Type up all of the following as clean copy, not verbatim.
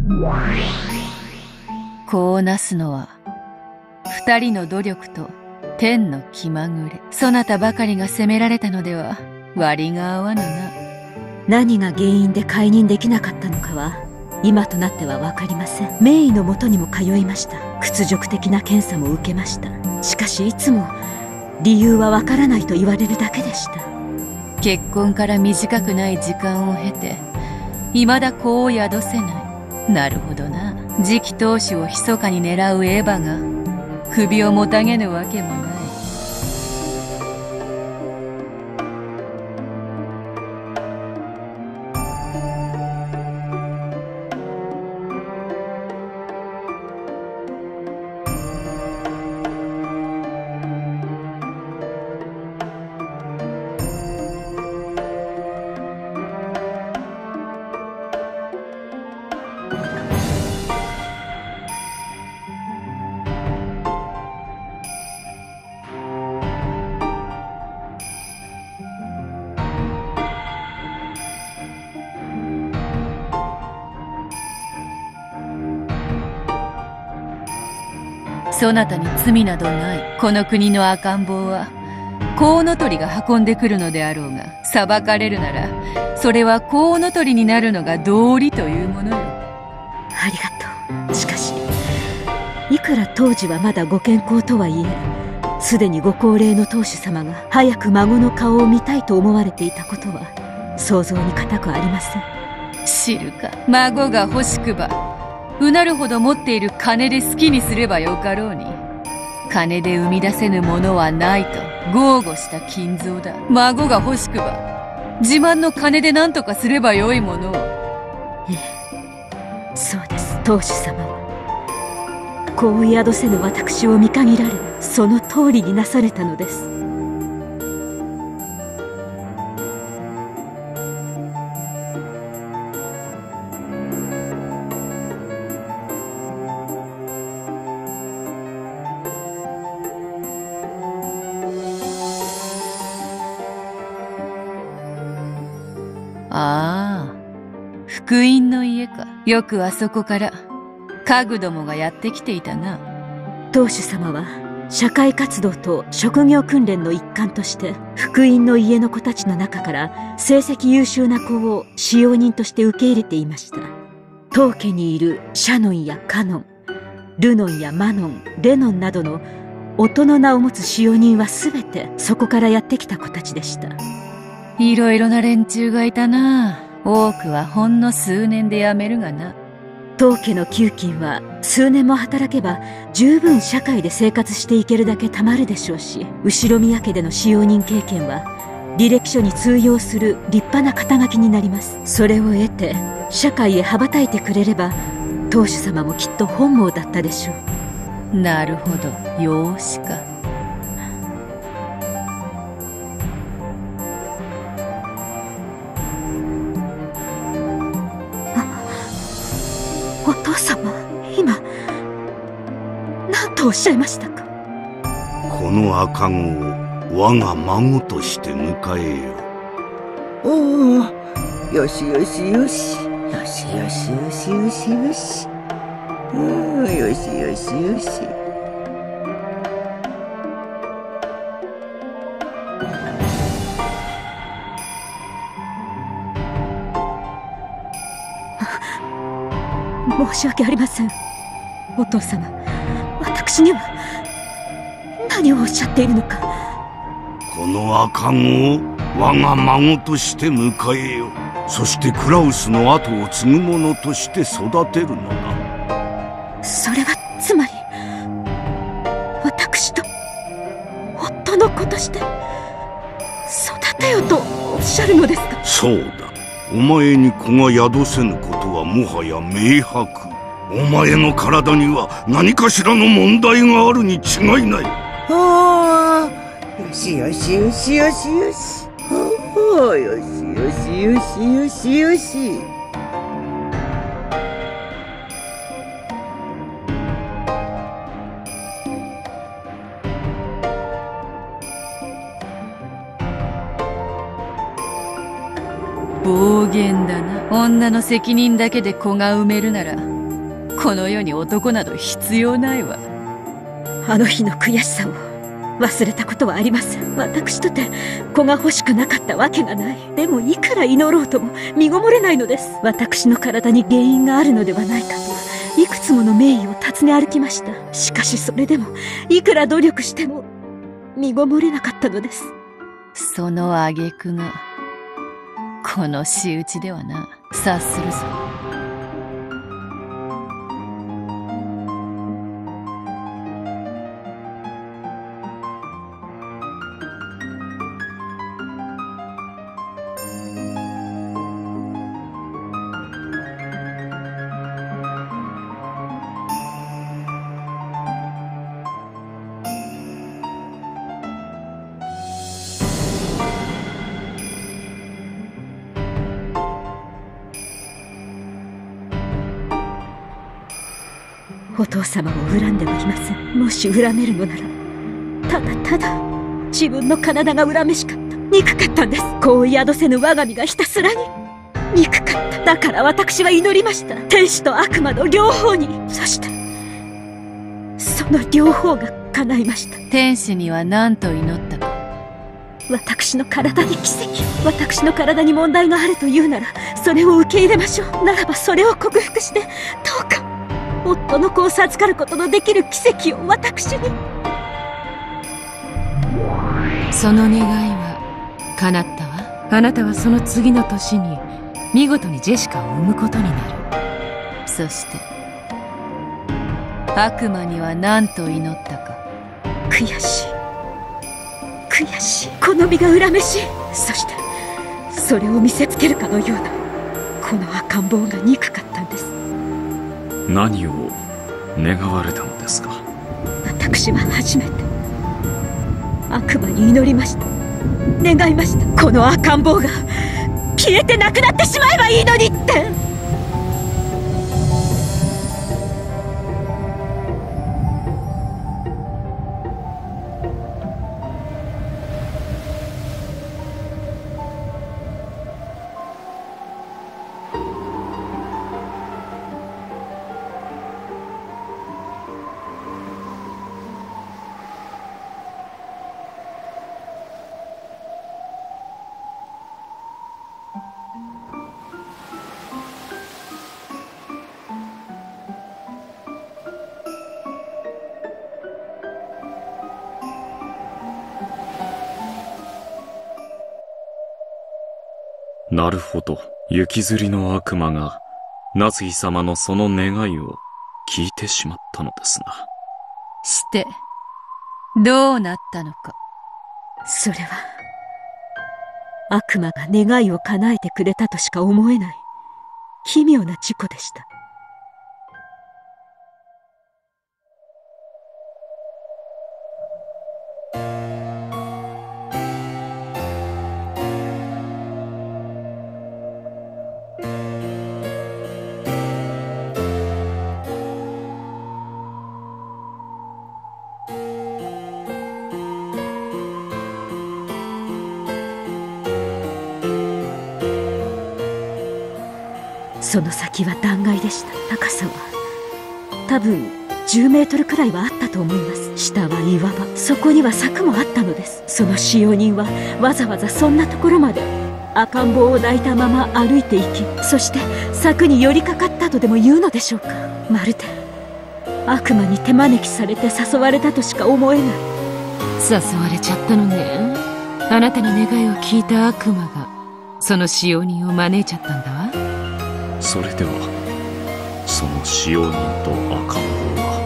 こうなすのは二人の努力と天の気まぐれ。そなたばかりが責められたのでは割が合わぬな。 何が原因で解任できなかったのかは今となっては分かりません。名医のもとにも通いました。屈辱的な検査も受けました。しかしいつも理由は分からないと言われるだけでした。 結婚から短くない時間を経て未だ子を宿せない。なるほどな。次期当主を密かに狙うエヴァが首をもたげぬわけもない。そなたに罪などない。この国の赤ん坊はコウノトリが運んでくるのであろうが、裁かれるならそれはコウノトリになるのが道理というものよ。 ありがとう。しかしいくら当時はまだご健康とはいえ、すでにご高齢の当主様が早く孫の顔を見たいと思われていたことは想像に難くありません。 知るか。孫が欲しくばうなるほど持っている金で好きにすればよかろうに。金で生み出せぬものはないと豪語した金蔵だ。孫が欲しくば自慢の金で何とかすればよいものを。 ええ、そうです。当主様は子を宿せぬ私を見限られ、その通りになされたのです。 ああ、福音の家か。よくあそこから家具どもがやってきていたな。 当主様は社会活動と職業訓練の一環として福音の家の子たちの中から成績優秀な子を使用人として受け入れていました。当家にいるシャノンやカノン、ルノンやマノン、レノンなどの音の名を持つ使用人は全てそこからやってきた子たちでした。 いろいろな連中がいたな。多くはほんの数年で辞めるがな。 当家の給金は数年も働けば十分社会で生活していけるだけたまるでしょうし、後宮家での使用人経験は履歴書に通用する立派な肩書きになります。それを得て社会へ羽ばたいてくれれば当主様もきっと本望だったでしょう。 なるほど、養子か。 お父様、今何とおっしゃいましたか。 この赤子を我が孫として迎えよ。 おお、よしよしよしよしよしよしよしよし、よしよしよし。 申し訳ありません。お父様、私には何をおっしゃっているのか。 この赤子を我が孫として迎えよ。そしてクラウスの後を継ぐ者として育てるのだ。 それはつまり私と夫の子として育てよとおっしゃるのですか。 そうだ。お前に子が宿せぬことはもはや明白。お前の体には何かしらの問題があるに違いない。 ああ、よしよしよしよしよし、おお、よしよしよしよしよし。 暴言だな。女の責任だけで子が産めるならこの世に男など必要ないわ。 あの日の悔しさを忘れたことはありません。私とて子が欲しくなかったわけがない。でもいくら祈ろうとも身ごもれないのです。私の体に原因があるのではないかといくつもの名医を訪ね歩きました。しかしそれでもいくら努力しても身ごもれなかったのです。 その挙句がこの仕打ちではな。察するぞ。 お父様を恨んではいません。もし恨めるのならただただ自分の体が恨めしかった。憎かったんです。子を宿せぬ我が身がひたすらに憎かった。だから私は祈りました。天使と悪魔の両方に。そしてその両方が叶いました。 天使には何と祈ったか。 私の体に奇跡。私の体に問題があるというならそれを受け入れましょう。ならばそれを克服してどうか夫の子を授かることのできる奇跡を私に。 その願いは叶ったわ。あなたはその次の年に見事にジェシカを産むことになる。 そして悪魔には何と祈ったか。 悔しい悔しい、この身が恨めしい。そしてそれを見せつけるかのようなこの赤ん坊が憎かったんです。 何を願われたのですか。 私は初めて悪魔に祈りました。願いました。この赤ん坊が消えてなくなってしまえばいいのにって。 なるほど。雪吊りの悪魔が夏日様のその願いを聞いてしまったのですな。 してどうなったのか。 それは悪魔が願いを叶えてくれたとしか思えない奇妙な事故でした。その先は断崖でした。高さは多分10メートルくらいはあったと思います。下は岩場、そこには柵もあったのです。その使用人はわざわざそんなところまで赤ん坊を抱いたまま歩いていき、そして柵に寄りかかったとでも言うのでしょうか。まるで悪魔に手招きされて誘われたとしか思えない。 誘われちゃったのね。あなたの願いを聞いた悪魔がその使用人を招いちゃったんだわ。 それではその使用人と赤ん坊は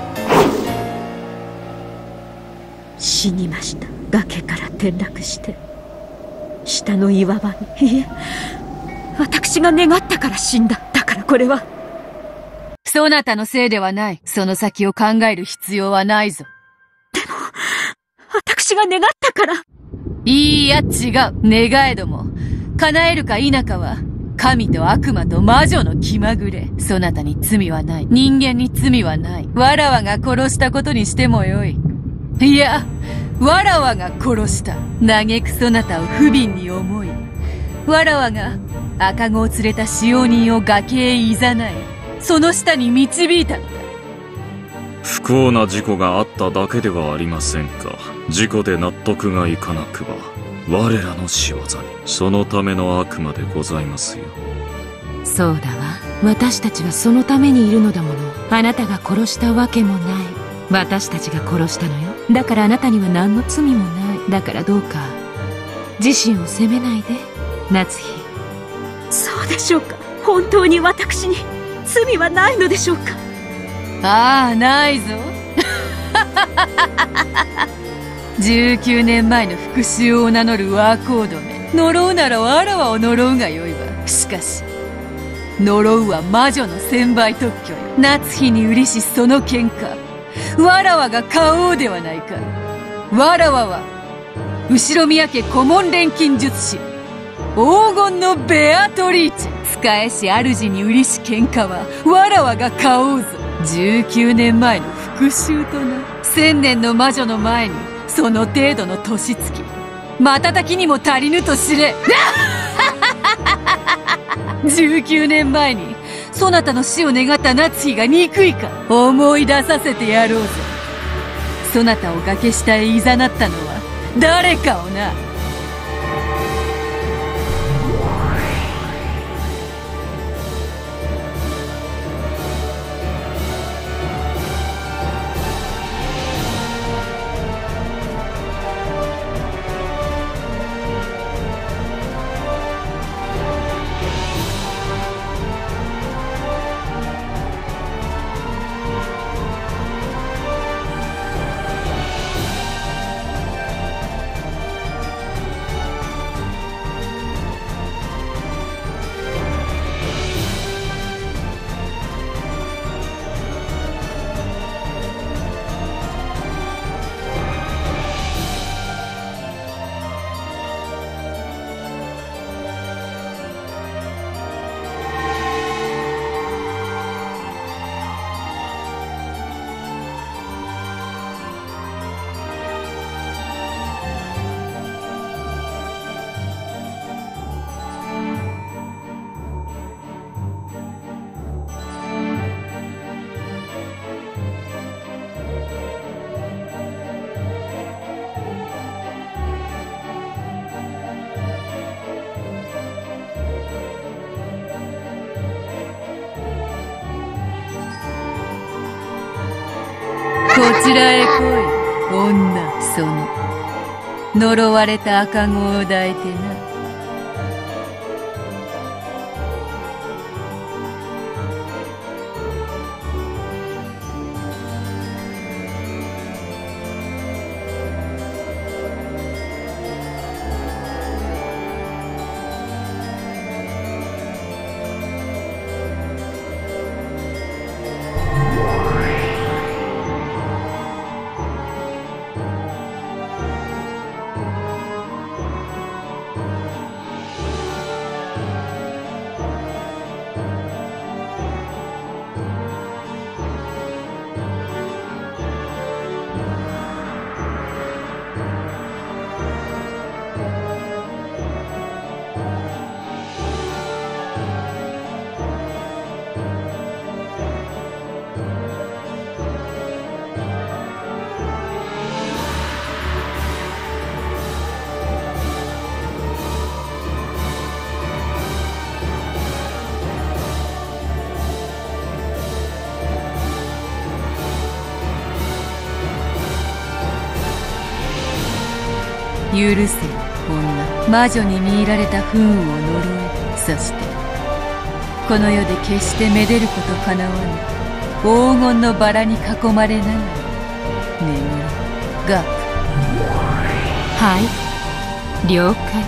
死にました。崖から転落して下の岩場に。いえ、私が願ったから死んだ。だからこれはそなたのせいではない。その先を考える必要はないぞ。 でも私が願ったから。 いいや違う。願えども叶えるか否かは神と悪魔と魔女の気まぐれ。そなたに罪はない。人間に罪はない。わらわが殺したことにしてもよい。いや、わらわが殺した。嘆くそなたを不憫に思い、わらわが赤子を連れた使用人を崖へいざない。 その下に導いたのだ。 不幸な事故があっただけではありませんか。事故で納得がいかなくば我らの仕業に。そのための悪魔でございますよ。 そうだわ。私たちはそのためにいるのだもの。あなたが殺したわけもない。私たちが殺したのよ。だからあなたには何の罪もない。だからどうか自身を責めないで、夏日。 そうでしょうか。本当に私に罪はないのでしょうか。 ああ、ないぞ。19年前の復讐を名乗るワーコードめ。呪うならわらわを呪うがよいわ。しかし呪うは魔女の専売特許よ。夏日に売りしその喧嘩、わらわが買おうではないか。わらわは後宮家顧問錬金術師黄金のベアトリーチェ。使えし主に売りし喧嘩はわらわが買おうぞ。19年前の復讐とな。1000年の魔女の前にその程度の年月、瞬きにも足りぬと知れ。19年前にそなたの死を願った夏日が憎いか。思い出させてやろうぞ。そなたを崖下へ誘ったのは誰かをな。こちらへ来い、女。その呪われた赤子を抱いてな。許せ、女。魔女に魅入られた不運を呪え。そしてこの世で決してめでることかなわぬ黄金のバラに囲まれながら眠れ、ガップ。 はい、了解。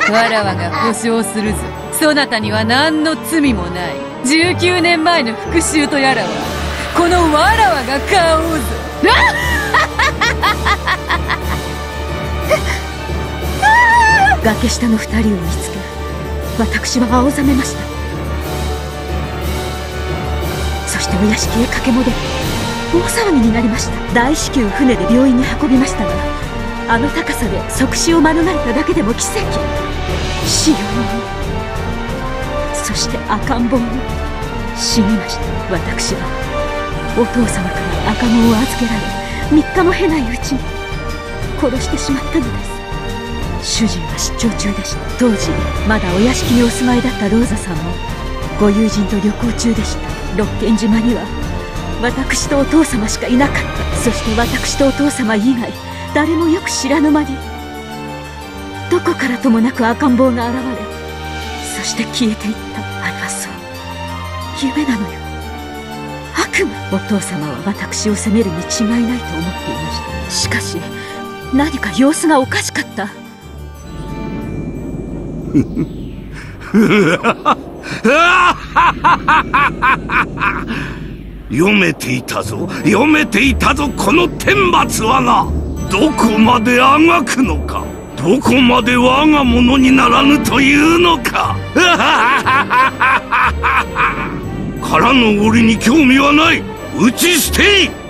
わらわが保証するぞ。そなたには何の罪もない。19年前の復讐とやらはこのわらわが買おうぞ。 崖下の2人を見つけ、私は青ざめました。そしてお屋敷へ駆け戻り、大騒ぎになりました。大至急船で病院に運びましたが、あの高さで即死を免れただけでも奇跡。使用人、そして赤ん坊も死にました。私はお父様から赤子を預けられ、3日も経ないうちに殺してしまったのです。主人は出張中でした。当時まだお屋敷にお住まいだったローザさんもご友人と旅行中でした。六軒島には私とお父様しかいなかった。そして私とお父様以外誰もよく知らぬ間にどこからともなく赤ん坊が現れ、そして消えていった。あれはそう夢なのよ。悪夢。お父様は私を責めるに違いないと思っていました。しかし何か様子がおかしかった。 読めていたぞ、読めていたぞ、この天罰はな。どこまであがくのか、どこまで我が物にならぬというのか。からの檻に興味はない。打ち捨てい。